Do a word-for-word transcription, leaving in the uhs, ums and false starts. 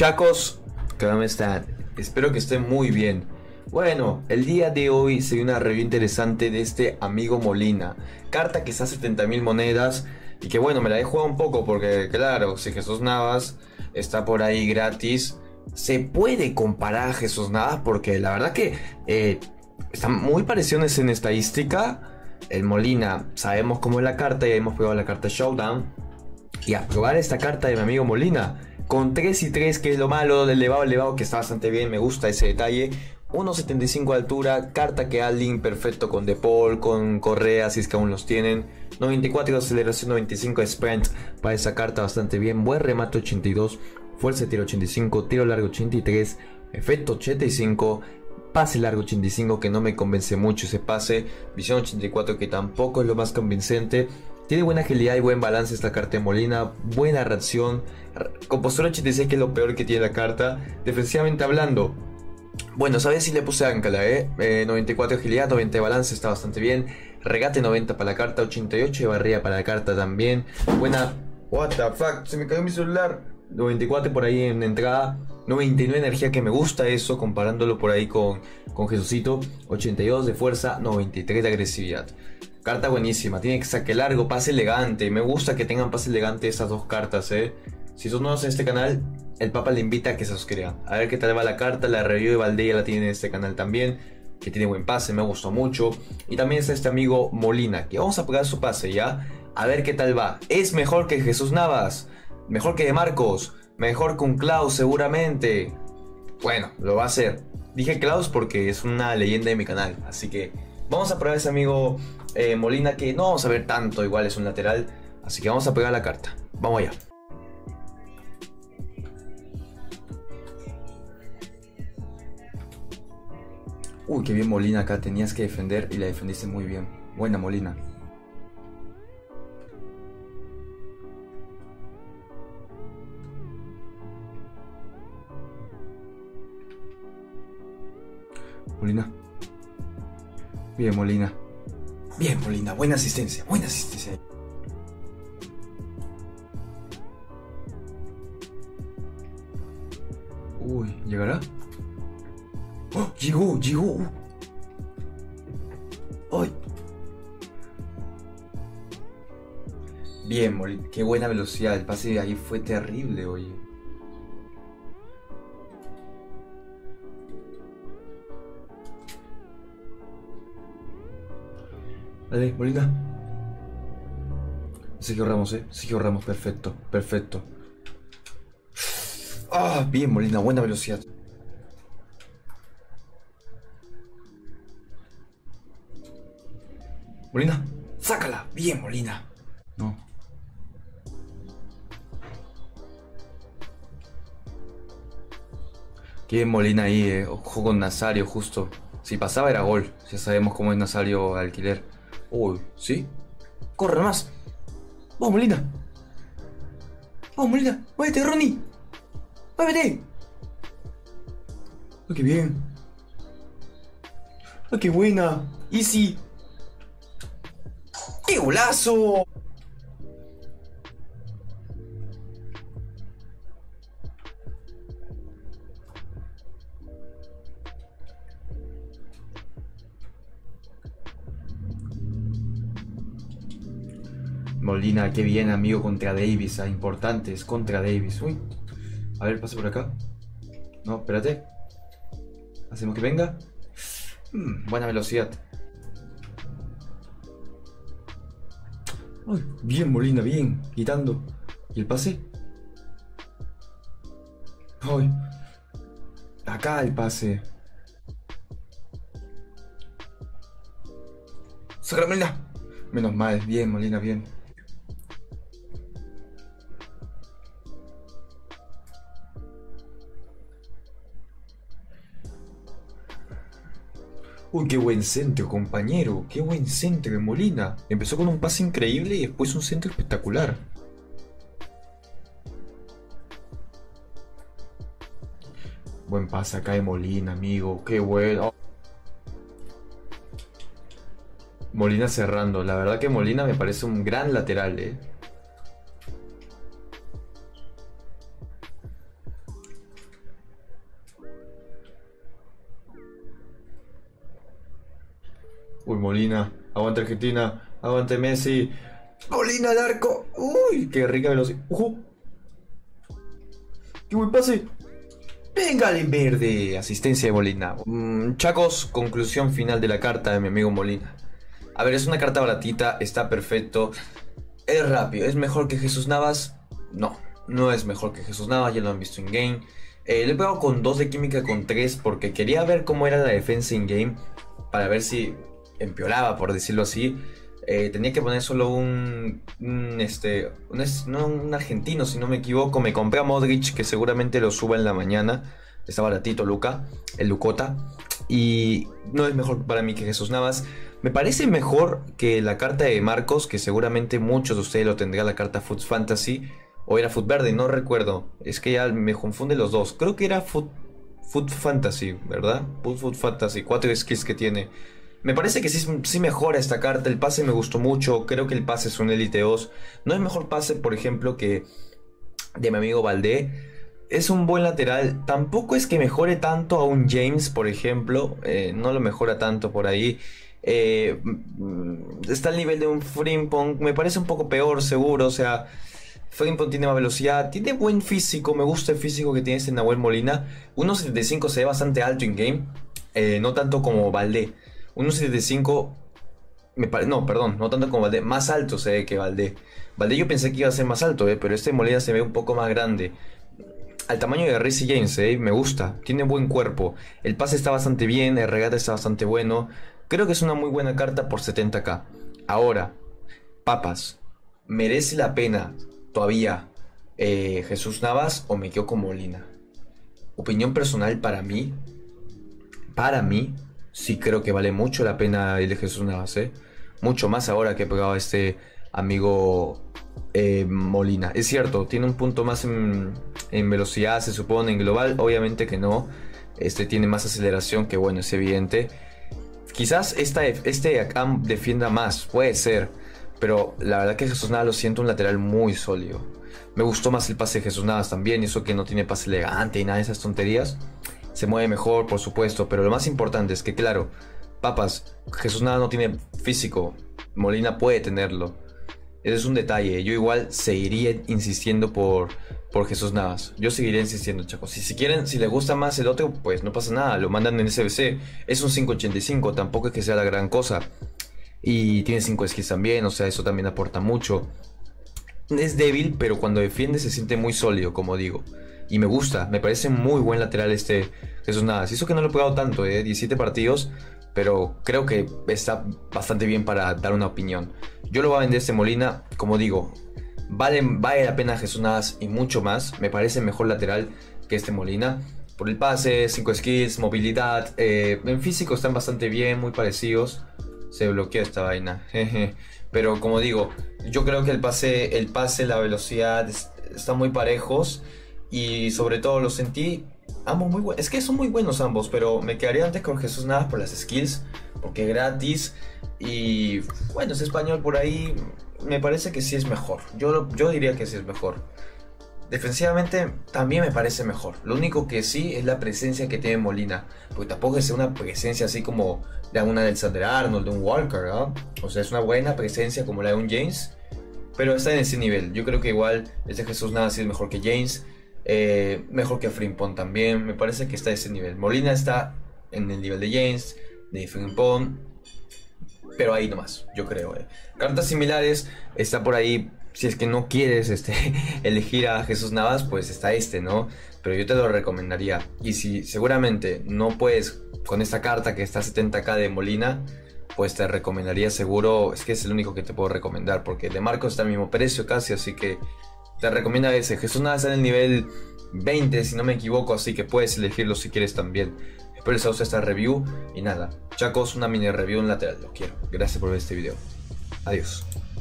Muchachos, ¿cómo están? Espero que estén muy bien. Bueno, el día de hoy se dio una review interesante de este amigo Molina. Carta que está a setenta mil monedas. Y que bueno, me la he jugado un poco porque claro, si Jesús Navas está por ahí gratis, se puede comparar a Jesús Navas porque la verdad que eh, están muy parecidos en estadística. El Molina, sabemos cómo es la carta, ya hemos probado la carta Showdown. Y a probar esta carta de mi amigo Molina con tres y tres, que es lo malo, del elevado elevado, que está bastante bien, me gusta ese detalle. uno setenta y cinco de altura, carta que da link perfecto con De Paul, con Correa, si es que aún los tienen. noventa y cuatro de aceleración, noventa y cinco de sprint para esa carta, bastante bien. Buen remate ochenta y dos, fuerza de tiro ochenta y cinco, tiro largo ochenta y tres, efecto ochenta y cinco, pase largo ochenta y cinco, que no me convence mucho ese pase. Visión ochenta y cuatro, que tampoco es lo más convincente. Tiene buena agilidad y buen balance esta carta de Molina. Buena reacción. Compostura ochenta y seis, que es lo peor que tiene la carta. Defensivamente hablando, bueno, sabes si le puse Ancala, eh? eh noventa y cuatro de agilidad, noventa de balance, está bastante bien. Regate noventa para la carta, ochenta y ocho de barrida para la carta también. Buena... What the fuck, se me cayó mi celular. noventa y cuatro por ahí en entrada. noventa y nueve de energía, que me gusta eso, comparándolo por ahí con, con Jesucito. ochenta y dos de fuerza, noventa y tres de agresividad. Carta buenísima, tiene saque largo, pase elegante. Me gusta que tengan pase elegante esas dos cartas, eh. Si son nuevos en este canal, el Papa le invita a que se suscriban. A ver qué tal va la carta. La review de Valdella la tiene en este canal también, que tiene buen pase, me gustó mucho. Y también está este amigo Molina, que vamos a pegar su pase ya. A ver qué tal va. ¿Es mejor que Jesús Navas? ¿Mejor que De Marcos? ¿Mejor que un Klaus seguramente? Bueno, lo va a hacer. Dije Klaus porque es una leyenda de mi canal. Así que vamos a probar a ese amigo eh, Molina, que no vamos a ver tanto, igual es un lateral. Así que vamos a pegar la carta. Vamos allá. Uy, qué bien Molina acá, tenías que defender y la defendiste muy bien. Buena Molina. Molina. Bien Molina. Bien Molina, buena asistencia, buena asistencia. Uy, ¿llegará? ¡Oh! Llegó, llegó. ¡Ay! Bien, Molina. Qué buena velocidad. El pase de ahí fue terrible, oye. Dale, Molina. Sergio Ramos, eh. Sergio Ramos, perfecto, perfecto. Ah, bien, Molina, buena velocidad. Molina, sácala. Bien, Molina. No. Qué bien Molina ahí, eh. Ojo con Nazario justo. Si pasaba era gol. Ya sabemos cómo es Nazario alquiler. Uy, ¿sí? Corre más. Vamos, Molina. Vamos, Molina. Muévete, Ronnie. Muévete. Oh, qué bien. Oh, qué buena. Easy. ¡Qué golazo! Molina, qué bien, amigo, contra Davis. Ah, importante, es contra Davis. Uy. A ver, pase por acá. No, espérate. Hacemos que venga. Mm, buena velocidad. Ay, bien Molina, bien. Quitando. ¿Y el pase? Ay. Acá el pase. ¡Sácala, Molina! Menos mal, bien Molina, bien. Uy, qué buen centro, compañero. Qué buen centro de Molina. Empezó con un pase increíble y después un centro espectacular. Buen pase acá de Molina, amigo. Qué bueno. Molina cerrando. La verdad que Molina me parece un gran lateral, eh. Uy, Molina. Aguante Argentina. Aguante Messi. Molina al arco. Uy, qué rica velocidad. Uh. ¡Qué buen pase! ¡Venga, en verde! Asistencia de Molina. Mm, Chacos, conclusión final de la carta de mi amigo Molina. A ver, es una carta baratita, está perfecto. Es rápido, ¿es mejor que Jesús Navas? No, no es mejor que Jesús Navas, ya lo han visto in game. Eh, le he pegado con dos de química con tres porque quería ver cómo era la defensa in game. Para ver si empeoraba, por decirlo así. Eh, tenía que poner solo un, un este, un, no un argentino, si no me equivoco. Me compré a Modric, que seguramente lo suba en la mañana. Está baratito, Luca, el Lucota. Y no es mejor para mí que Jesús Navas. Me parece mejor que la carta de Marcos, que seguramente muchos de ustedes lo tendrán, la carta Foot Fantasy. O era Foot Verde, no recuerdo. Es que ya me confunde los dos. Creo que era Foot, Foot Fantasy, ¿verdad? Foot, Foot Fantasy, cuatro skills que tiene. Me parece que sí, sí mejora esta carta. El pase me gustó mucho. Creo que el pase es un Elite dos. No es mejor pase, por ejemplo, que de mi amigo Valdé. Es un buen lateral. Tampoco es que mejore tanto a un James, por ejemplo. Eh, no lo mejora tanto por ahí. Eh, está al nivel de un Frimpong. Me parece un poco peor, seguro. O sea, Frimpong tiene más velocidad. Tiene buen físico. Me gusta el físico que tiene este Nahuel Molina. uno setenta y cinco se ve bastante alto in game. Eh, no tanto como Valdé. uno setenta y cinco, me pare... no, perdón, no tanto como Valdé, más alto se ve que Valdé. Valdé yo pensé que iba a ser más alto, eh, pero este Molina se ve un poco más grande. Al tamaño de Reece James, eh, me gusta, tiene buen cuerpo. El pase está bastante bien, el regate está bastante bueno. Creo que es una muy buena carta por setenta k. Ahora, papas, ¿merece la pena todavía eh, Jesús Navas o me quedo con Molina? Opinión personal para mí, para mí... sí creo que vale mucho la pena el de Jesús Navas, ¿eh? Mucho más ahora que he pegado a este amigo eh, Molina. Es cierto, tiene un punto más en, en velocidad, se supone, en global. Obviamente que no. Este tiene más aceleración, que bueno, es evidente. Quizás esta, este acá defienda más, puede ser. Pero la verdad que Jesús Navas lo siento un lateral muy sólido. Me gustó más el pase de Jesús Navas también. Y eso que no tiene pase elegante y nada de esas tonterías. Se mueve mejor, por supuesto, pero lo más importante es que, claro, papas, Jesús Navas no tiene físico, Molina puede tenerlo. Ese es un detalle. Yo igual seguiría insistiendo por, por Jesús Navas. Yo seguiría insistiendo, chicos. Si, si quieren, si les gusta más el otro, pues no pasa nada, lo mandan en S B C. Es un cinco ochenta y cinco, tampoco es que sea la gran cosa. Y tiene cinco skills también, o sea, eso también aporta mucho. Es débil, pero cuando defiende se siente muy sólido, como digo. Y me gusta, me parece muy buen lateral este Jesús Navas. Y eso que no lo he pegado tanto, ¿eh? diecisiete partidos, pero creo que está bastante bien para dar una opinión. Yo lo voy a vender este Molina, como digo, vale, vale la pena Jesús Navas y mucho más. Me parece mejor lateral que este Molina. Por el pase, cinco skills, movilidad, eh, en físico están bastante bien, muy parecidos. Se bloquea esta vaina, jeje. Pero como digo, yo creo que el pase, el pase, la velocidad están muy parejos. Y sobre todo los sentí ambos muy buenos. Es que son muy buenos ambos, pero me quedaría antes con Jesús Navas por las skills, porque es gratis. Y bueno, es español por ahí. Me parece que sí es mejor. Yo, yo diría que sí es mejor. Defensivamente también me parece mejor. Lo único que sí es la presencia que tiene Molina. Porque tampoco es una presencia así como la de un Alexander Arnold, de un Walker, ¿no? O sea, es una buena presencia como la de un James. Pero está en ese nivel. Yo creo que igual este Jesús Navas sí es mejor que James. Eh, mejor que Frimpong también. Me parece que está a ese nivel. Molina está en el nivel de James, de Frimpong, pero ahí nomás, yo creo. eh. Cartas similares, está por ahí. Si es que no quieres este, elegir a Jesús Navas, pues está este, ¿no? Pero yo te lo recomendaría. Y si seguramente no puedes con esta carta que está a setenta k de Molina, pues te recomendaría seguro. Es que es el único que te puedo recomendar, porque el de Marcos está al mismo precio casi, así que te recomiendo ese. Jesús Navas está en el nivel veinte, si no me equivoco, así que puedes elegirlo si quieres también. Espero les guste esta review. Y nada, chacos, una mini review en lateral, lo quiero. Gracias por ver este video. Adiós.